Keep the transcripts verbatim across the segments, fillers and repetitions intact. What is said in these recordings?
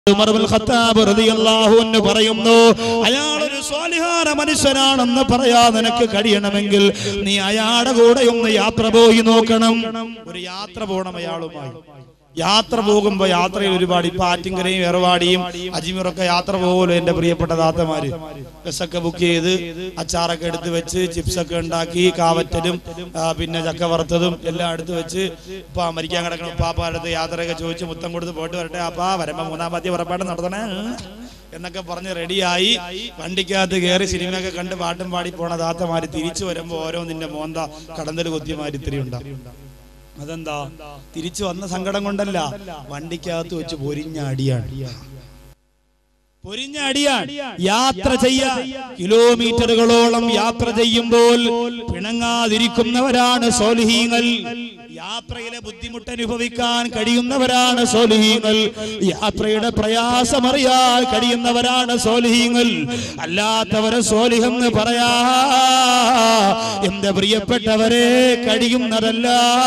ഉമർ ഇബ്നുൽ Khattab റളിയല്ലാഹു അൻഹു പറയുന്നു, അയാൾ ഒരു സ്വാലിഹാന മനുഷ്യനാണെന്ന് പറയാൻ നിനക്ക് കഴിയണമെങ്കിൽ നീ അയാളുടെ കൂടെ ഒന്ന് യാത്ര പോയി നോക്കണം. ഒരു യാത്ര പോകണം അയാളുമായി. യാത്ര പോകുമ്പോ യാത്രയിൽ ഒരുപാട് ഇപ്പൊ ആറ്റിങ്കരയും എറവാടിയും അജ്മീറൊക്കെ യാത്ര പോകുമല്ലോ എന്റെ പ്രിയപ്പെട്ട താത്തമാര്. ബസ്സൊക്കെ ബുക്ക് ചെയ്ത് അച്ചാറൊക്കെ എടുത്ത് വെച്ച് ചിപ്സൊക്കെ ഉണ്ടാക്കി കാവറ്റലും പിന്നെ ചക്ക വറുത്തതും എല്ലാം എടുത്ത് വെച്ച് ഇപ്പൊ മരിക്കാൻ കിടക്കണം ഉപ്പാപ്പ അടുത്ത് യാത്രയൊക്കെ ചോദിച്ച് മുത്തം കൊടുത്ത് പോയിട്ട് വരട്ടെ അപ്പാ വരുമ്പോ മൂന്നാം പത്തി പുറപ്പാട് നടത്തണേ എന്നൊക്കെ പറഞ്ഞ് റെഡിയായി വണ്ടിക്കകത്ത് കയറി സിനിമയൊക്കെ കണ്ട് പാട്ടും പാടി പോണ താത്തമാര് തിരിച്ചു വരുമ്പോ ഓരോ നിന്റെ മോന്ത കടന്തൽ കൊത്തിമാരി ഇത്തിരി ഉണ്ടാവും. അതെന്താ? തിരിച്ചു വന്ന സങ്കടം കൊണ്ടല്ല, വണ്ടിക്കകത്ത് വെച്ച് പൊരിഞ്ഞ അടിയാണ്. പൊരിഞ്ഞ അടിയാണ്. യാത്ര ചെയ്യാൻ കിലോമീറ്ററുകളോളം യാത്ര ചെയ്യുമ്പോൾ പിണങ്ങാതിരിക്കുന്നവരാണ് സ്വാലിഹീങ്ങൾ. യാത്രയിലെ ബുദ്ധിമുട്ട് അനുഭവിക്കാൻ കഴിയുന്നവരാണ് സ്വാലിഹീങ്ങൾ. യാത്രയുടെ പ്രയാസമറിയാൻ കഴിയുന്നവരാണ് സ്വാലിഹീങ്ങൾ. അല്ലാത്തവരെ സ്വാലിഹെന്ന് പറയാ എന്റെ പ്രിയപ്പെട്ടവരെ കഴിയുന്നതല്ല.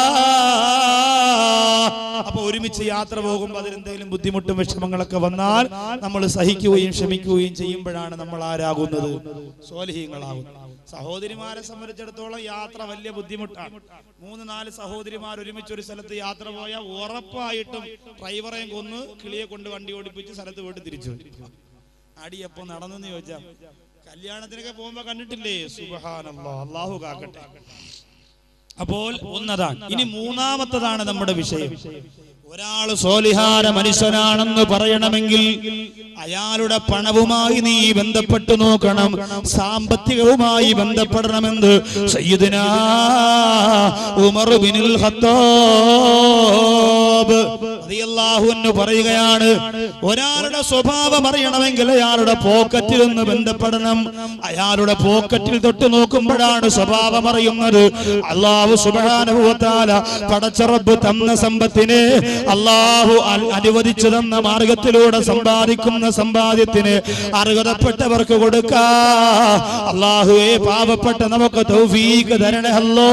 അപ്പൊ ഒരുമിച്ച് യാത്ര പോകുമ്പോൾ അതിലെന്തെങ്കിലും ബുദ്ധിമുട്ടും വിഷമങ്ങളൊക്കെ വന്നാൽ നമ്മൾ സഹിക്കുകയും ക്ഷമിക്കുകയും ചെയ്യുമ്പോഴാണ് നമ്മൾ ആരാകുന്നത്? സ്വാലിഹീങ്ങളാകുന്നത്. സഹോദരിമാരെ സംബന്ധിച്ചിടത്തോളം യാത്ര വലിയ ബുദ്ധിമുട്ടാണ്. മൂന്ന് നാല് സഹോദരിമാർ ഒരുമിച്ച് ഒരു സ്ഥലത്ത് യാത്ര പോയാൽ ഉറപ്പായിട്ടും ഡ്രൈവറെയും കൊന്ന് കിളിയെ കൊണ്ട് വണ്ടി ഓടിപ്പിച്ച് സ്ഥലത്ത് പോയിട്ട് തിരിച്ചു വരും. അടിയപ്പോ നടന്നെന്ന് ചോദിച്ചാൽ കല്യാണത്തിനൊക്കെ പോകുമ്പോ കണ്ടിട്ടില്ലേ? സുബ്ഹാനല്ലാഹ്, അല്ലാഹു കാക്കട്ടെ. അപ്പോൾ ഒന്നതാണ്. ഇനി മൂന്നാമത്തതാണ് നമ്മുടെ വിഷയം. ഒരാൾ സ്വാലിഹാന മനുഷ്യനാണെന്ന് പറയണമെങ്കിൽ അയാളുടെ പണവുമായി നീ ബന്ധപ്പെട്ടു നോക്കണം, സാമ്പത്തികവുമായി ബന്ധപ്പെടണമെന്ന് സയ്യിദുനാ ഉമർ ഇബ്നുൽ ഖത്താബ് റളിയല്ലാഹു അൻഹു പറയുകയാണ്. ഒരാളുടെ സ്വഭാവം അറിയണമെങ്കിൽ അയാളുടെ പോക്കറ്റിൽ നിന്ന് ബന്ധപ്പെടണം. അയാളുടെ പോക്കറ്റിൽ തൊട്ട് നോക്കുമ്പോഴാണ് സ്വഭാവം അറിയുന്നത്. അല്ലാഹു സുബ്ഹാനഹു വ തആല പടച്ച റബ്ബ് തന്ന സമ്പത്തിനെ, അല്ലാഹു അനുവദിച്ചു തന്ന മാർഗത്തിലൂടെ സമ്പാദിക്കുന്ന സമ്പാദ്യത്തിന് അർഹതപ്പെട്ടവർക്ക് കൊടുക്കാ. അല്ലാഹുവേ, പാവപ്പെട്ട നമുക്ക് തൗഫീഖ് തരണേ അല്ലാ.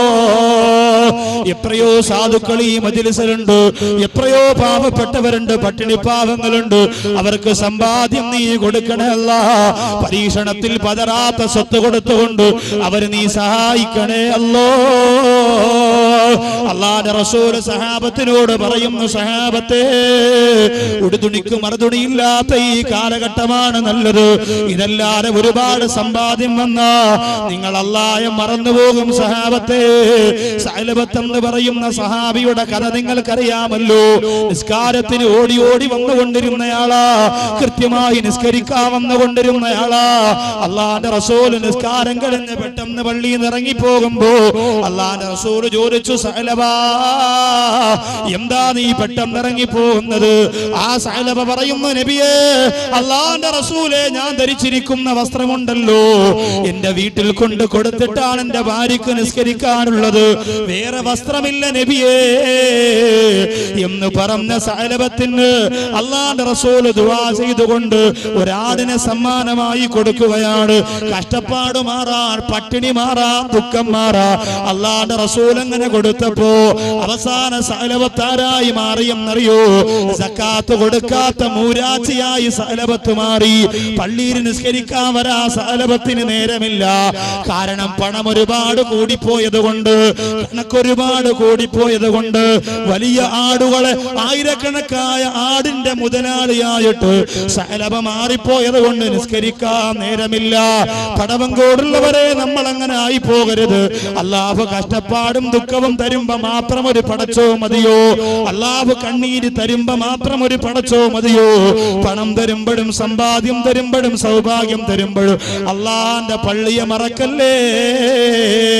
എത്രയോ സാധുക്കൾ ഈ മജ്‌ലിസിലുണ്ട്, എത്രയോ പാവപ്പെട്ടവരുണ്ട്, പട്ടിണി പാവങ്ങളുണ്ട്. അവർക്ക് സമ്പാദ്യം നീ കൊടുക്കണേ അല്ലാ. പരീക്ഷണത്തിൽ പതറാത്ത സ്വത്ത് കൊടുത്തുകൊണ്ട് അവർ നീ സഹായിക്കണേ അല്ലോ. അല്ലാഹുവിന്റെ റസൂൽ സഹാബത്തിനോട് പറയുന്നു, സഹാബത്തെ, ഉടുതുണിക്ക് മറുതുണിയില്ലാത്ത ഈ കാലഘട്ടമാണ് നല്ലത്. ഇതല്ലാതെ ഒരുപാട് സമ്പാദ്യം വന്നാ നിങ്ങൾ അല്ലാഹയെ മറന്നുപോകും സഹാബത്തെ. സഅലബത്ത് എന്ന് പറയുന്ന സഹാബിയുടെ കഥ നിങ്ങൾക്കറിയാമല്ലോ. നിസ്കാരത്തിന് ഓടി ഓടി വന്നുകൊണ്ടിരുന്നയാളാ, കൃത്യമായി നിസ്കരിക്കാൻ വന്നുകൊണ്ടിരുന്നയാളാ. അല്ലാഹുവിന്റെ റസൂൽ നിസ്കാരം കഴിഞ്ഞ് പെട്ടെന്ന് പള്ളിയിൽ നിന്ന് ഇറങ്ങി പോകുമ്പോ അല്ലാഹുവിന്റെ റസൂൽ ചോദിച്ചു, സഅലബാ, എന്താ നീ പെട്ടെന്ന് ഇറങ്ങി പോകുന്നത്? ആ സഅലബ പറയുന്നു, നബിയേ, അല്ലാഹുവിന്റെ റസൂലേ, ഞാൻ ധരിച്ചിരിക്കുന്ന വസ്ത്രമുണ്ടല്ലോ എന്റെ വീട്ടിൽ കൊണ്ട് കൊടുത്തിട്ടാണ് എന്റെ ഭാര്യക്ക് നിസ്കരിക്കാനുള്ളത്, വേറെ വസ്ത്രമില്ല നബിയേ എന്ന് പറഞ്ഞ സഅലബത്തിന് അല്ലാഹുവിന്റെ റസൂൽ ദുആ ചെയ്തുകൊണ്ട് ഒരാടിനെ സമ്മാനമായി കൊടുക്കുകയാണ്. കഷ്ടപ്പാട് മാറാൻ, പട്ടിണി മാറാൻ, ദുഃഖം മാറാൻ അല്ലാഹുവിന്റെ റസൂൽ അങ്ങനെ കൊടുത്തപ്പോ അവസാന സഅലബത്താരായി മാറിയെന്നറിയോ? സക്കാത്ത് കൊടുക്കാത്ത മൂരാച്ചിയായി സഅലബത്ത് മാറി. പള്ളിയിൽ നിസ്കരിക്കാൻ വരാ സഅലബത്തിന് നേരമില്ല. കാരണം പണം ഒരുപാട് കൂടിപ്പോയത് കൊണ്ട്, കണക്കൊരുപാട് കൂടിപ്പോയത് കൊണ്ട്, വലിയ ആടുകളെ ആയിരക്കണക്കായ ആടിന്റെ മുതലാളിയായിട്ട് സഅലബ മാറിപ്പോയത് കൊണ്ട് നിസ്കരിക്കാൻ നേരമില്ല. പടവങ്കോടുള്ളവരെ, നമ്മൾ അങ്ങനെ ആയി പോകരുത്. അല്ലാഹു കഷ്ടപ്പാടും ദുഃഖവും തരുമ്പോ മാത്രം ഒരു പടച്ചോ മതിയോ? അല്ലാഹു കണ്ണീര് തരുമ്പോ മാത്രം ഒരു പടച്ചോ മതിയോ? പണം തരുമ്പോഴും സമ്പാദ്യം തരുമ്പോഴും സൗഭാഗ്യം തരുമ്പോഴും അല്ലാഹുവിന്റെ പള്ളിയെ മറക്കല്ലേ.